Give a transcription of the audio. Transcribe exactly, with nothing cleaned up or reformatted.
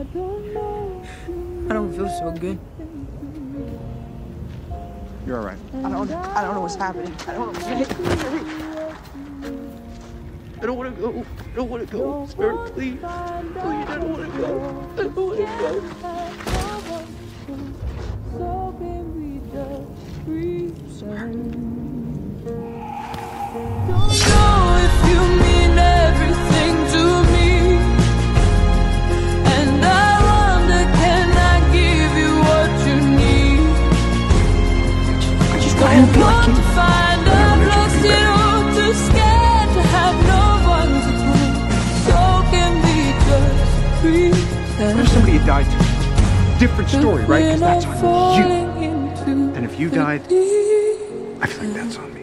I don't feel so good. You're all right. I don't, I don't know what's happening. I don't know. I don't want to go. I don't want to go. Sir, please. Please, I don't want to go. I don't want to go. So can we just pretend? Don't know if you mean everything to me, and I wonder, can I give you what you need? I just want to be like you. Find a lost it all, too scared to have no one to tell. So can we just pretend? What if somebody had died too? Different story, right? Because that's on you. And if you died, I feel like that's on me.